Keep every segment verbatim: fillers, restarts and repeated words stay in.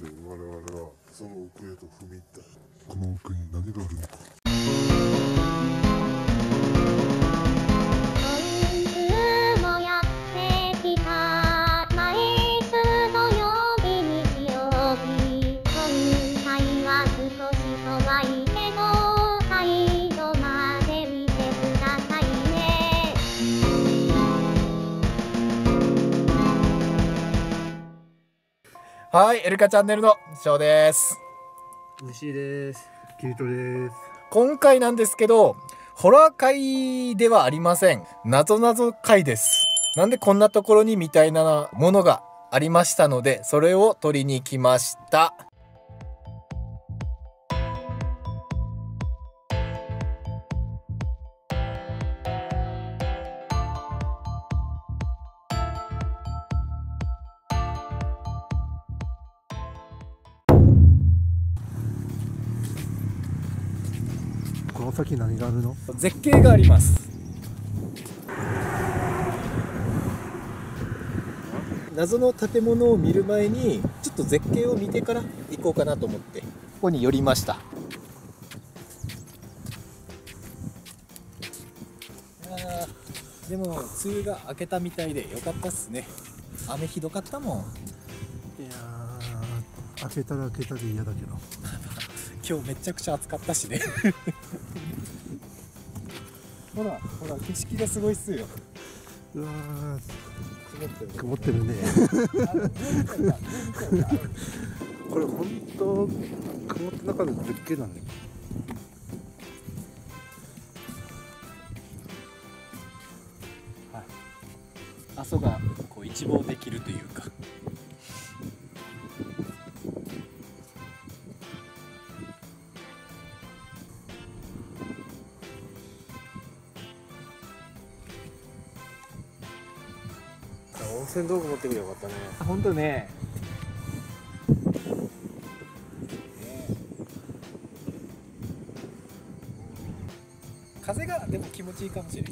して我々はその奥へと踏み入った。この奥に何があるのか。 はい、エルカチャンネルのショーです。 西井です。 キリトです。 今回なんですけど、ホラー会ではありません。謎謎会です。なんでこんなところにみたいなものがありましたので、それを取りに来ました。 この先何があるの？ 絶景があります。謎の建物を見る前にちょっと絶景を見てから行こうかなと思ってここに寄りました。あーでも梅雨が明けたみたいでよかったっすね。雨ひどかったもん。 いやー、開けたら開けたで嫌だけど今日めちゃくちゃ暑かったしねほらほら景色がすごいっすよ。 うわー曇ってるねこれ本当曇って中で絶景だね。 はい、阿蘇がこう一望できるというか。 温泉道具持ってくればよかったね。 本当ね。風がでも気持ちいいかもしれない。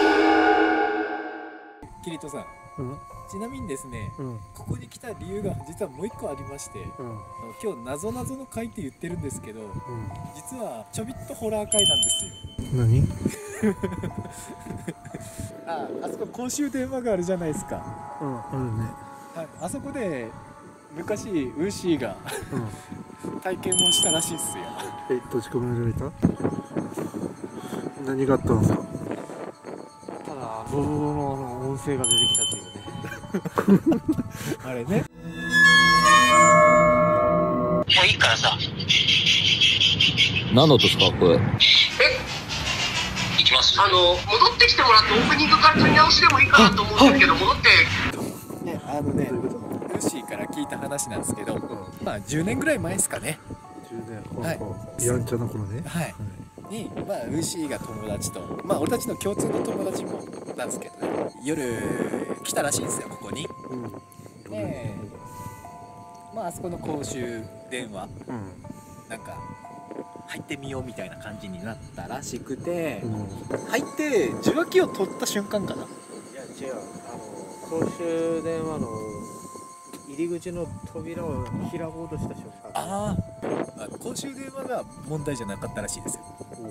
キリトさん、 うん、 ちなみにですね、うん、ここに来た理由が実はもう一個ありまして、うん、今日謎謎の会って言ってるんですけど、うん、実はちょびっとホラー会なんですよ。 何あ, あそこ公衆電話があるじゃないですか。 うん、あるね。 はい、あそこで昔ウーシーが、うん、体験をしたらしいっすよ。 え、閉じ込められた？何があったんですか？ ただボロボロの音声が出てきたっていうねあれね。 もういいからさ。 何の音ですかこれ？え？ 行きます。あの戻ってきてもらってオープニングから撮り直しでもいいかなと思うんですけど、戻ってね、あのね、ルーシーから聞いた話なんですけど、うん、まあじゅうねんぐらい前ですかね。 じゅうねん、 はい、 やんちゃな頃ね。 はい。はい、に、まあルーシーが友達と、まあ俺たちの共通の友達もなんですけど、ね、夜来たらしいんですよここに。うん、で、まああそこの公衆電話、うん、なんか。入ってみようみたいな感じになったらしくて、うん、入って受話器を取った瞬間かな。いや違う、あの公衆電話の入り口の扉を開こうとした瞬間。 ああ、公衆電話が問題じゃなかったらしいですよ。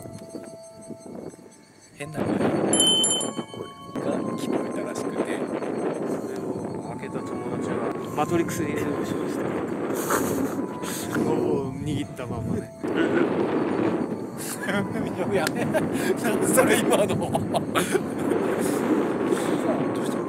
変な声が聞こえたらしくて、それを開けた友達はマトリックスに連絡しましたを握ったままねいやめなんでそれ今のどうした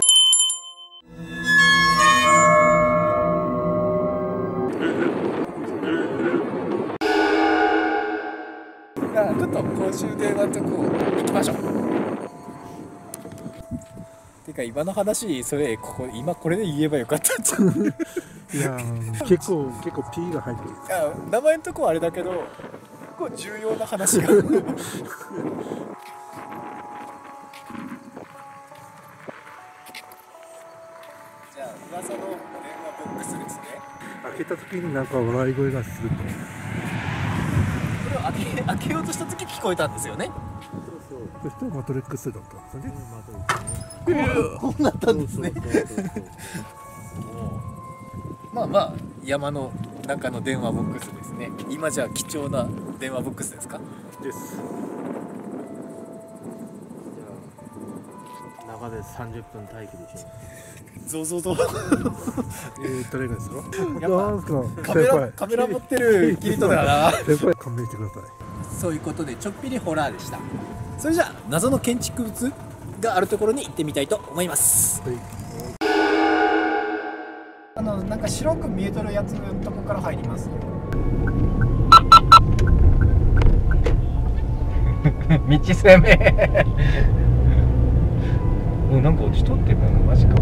ちょっと公衆電話とこ行きましょう。てか今の話それここ今これで言えばよかったいや結構結構 P が入ってる。 いや名前のとこはあれだけど結構重要な話がじゃあ噂の電話ボックスですね。 開けた時になんか笑い声がすると。 これを開け開けようとした時聞こえたんですよね。 そうそう。そしてマトリックスだったんですよね。 こうなったんですね。まあまあ山の中の電話ボックスですね。今じゃ貴重な電話ボックスですか？ です。じゃあ中でさんじゅっぷん待機でしょ。 ゾウゾウゾウ。 えー、誰がですか？ やっぱなんすかカメラカメラ持ってるキリトだな。 先輩勘弁してください。 そういうことでちょっぴりホラーでした。それじゃあ謎の建築物があるところに行ってみたいと思います。 はい。 あのなんか白く見えとるやつのとこから入ります。道攻め。もうなんか落ちとってるのマジか。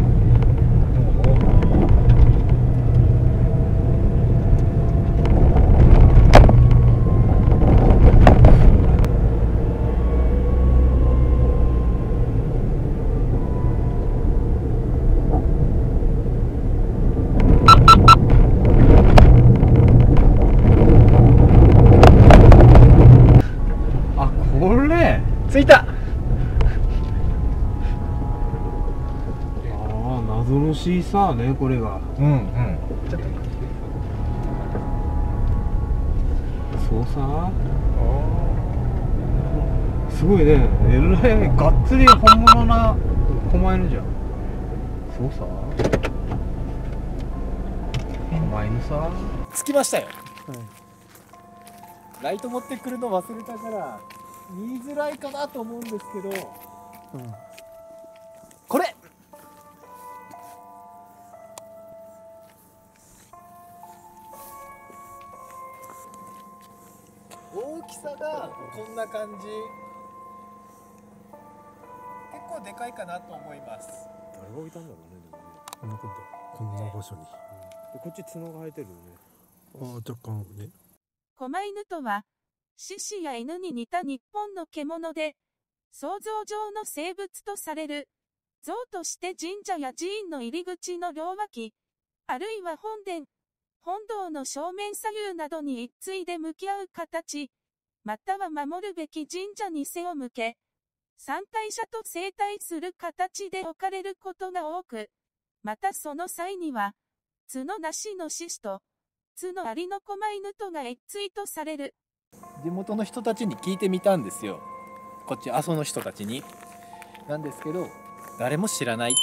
着いた。ああ、謎のシーサーね、これが。 うんうん。ちょっと操作。すごいね。えらいがっつり本物な狛犬じゃん。操作。狛犬さ。 着きましたよ。うん、ライト持ってくるの忘れたから見づらいかなと思うんですけど、うん、これ大きさがこんな感じ。結構でかいかなと思います。 誰が置いたんだろうね。でもね、 こんなことこんな場所に、 でこっち角が生えてるよね。 ああ、若干ね。 狛犬とは獅子や犬に似た日本の獣で、想像上の生物とされる。像として神社や寺院の入り口の両脇、あるいは本殿、本堂の正面左右などに一対で向き合う形、または守るべき神社に背を向け、参拝者と正対する形で置かれることが多く、またその際には、角なしの獅子と、角ありの狛犬とが一対とされる。 地元の人たちに聞いてみたんですよ。こっち阿蘇の人たちになんですけど、誰も知らない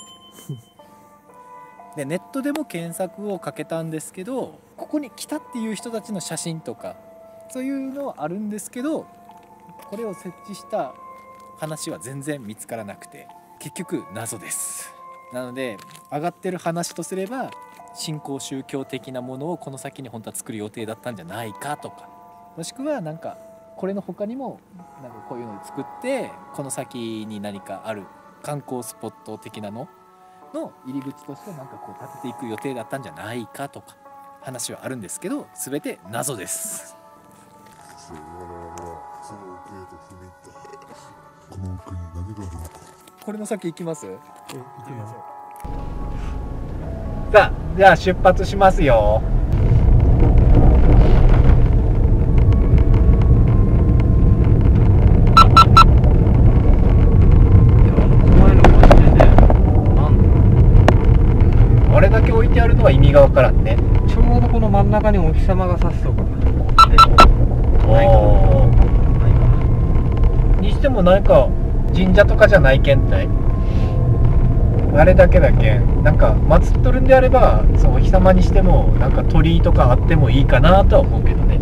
ってでネットでも検索をかけたんですけど、ここに来たっていう人たちの写真とかそういうのはあるんですけど、これを設置した話は全然見つからなくて、結局謎です。なので上がってる話とすれば、新興宗教的なものをこの先に本当は作る予定だったんじゃないかとか、もしくはなんかこれの他にもなんかこういうのを作って、この先に何かある観光スポット的なのの入り口としてなんかこう建てていく予定だったんじゃないかとか話はあるんですけど、全て謎です。 この奥に何があるのか。 これの先行きます？ え、行きましょう。さあ、じゃあ出発しますよ。あれだけ置いてあるのは意味がわからんね。 ちょうどこの真ん中にお日様が差すとか。 にしてもなんか神社とかじゃないけんたい。あれだけだけん、なんか祀っとるんであれば、そうお日様にしてもなんか鳥居とかあってもいいかなとは思うけどね。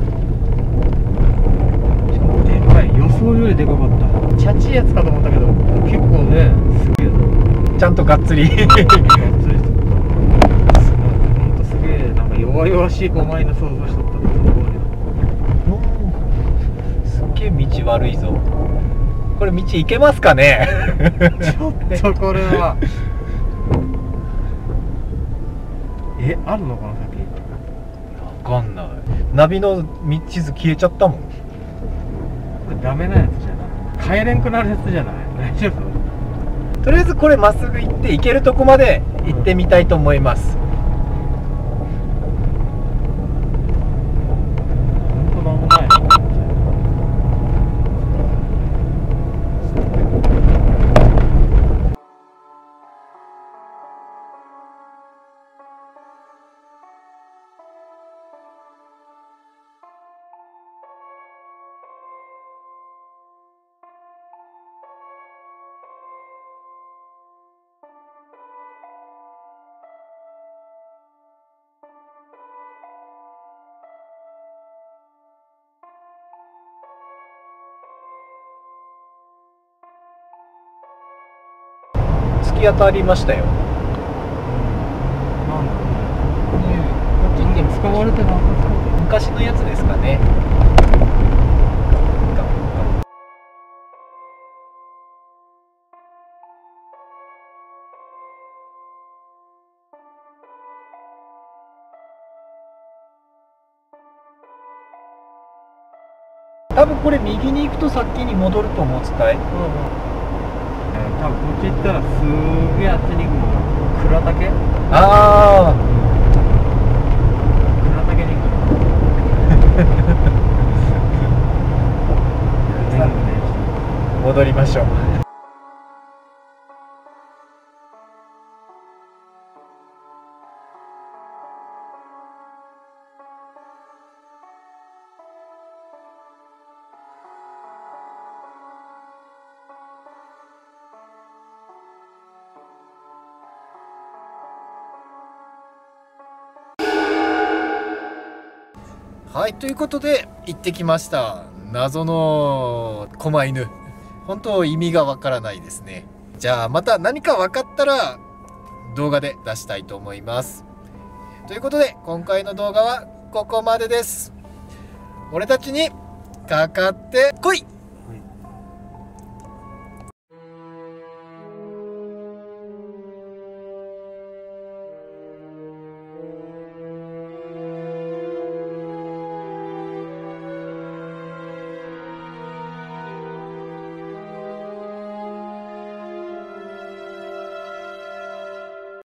でかい、予想よりでかかった。チャチいやつかと思ったけど、結構ね、すげえな。 ちゃんとがっつり。 がっつりしてた。ほんとすげえ、なんか弱々しい狛犬想像しとったけど、 すっげえ道悪いぞ。これ道行けますかね。 ちょっとこれはえ、あるのかな先。 わかんない。ナビの地図消えちゃったもん。 これダメなやつじゃない。帰れんくなるやつじゃない。大丈夫。 とりあえずこれまっすぐ行って行けるとこまで行ってみたいと思います。 ほんとなんもない。 き当たりましたよ。 なんだろうね。ねえ、こっちって使われてなかった。 昔のやつですかね。多分これ右に行くと先に戻ると思うつかい。 多分こっち行ったらすげえあっちに行くもん。 倉岳。ああ倉岳に行くの。 戻りましょう。はい、ということで行ってきました。謎の狛犬。本当意味がわからないですね。じゃあまた何か分かったら動画で出したいと思います。ということで今回の動画はここまでです。俺たちにかかってこい。